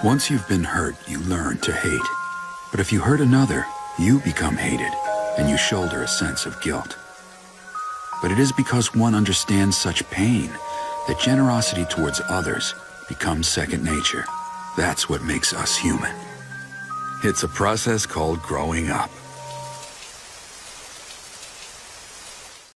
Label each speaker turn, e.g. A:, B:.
A: Once you've been hurt, you learn to hate. But if you hurt another, you become hated, and you shoulder a sense of guilt. But it is because one understands such pain that generosity towards others becomes second nature. That's what makes us human. It's a process called growing up.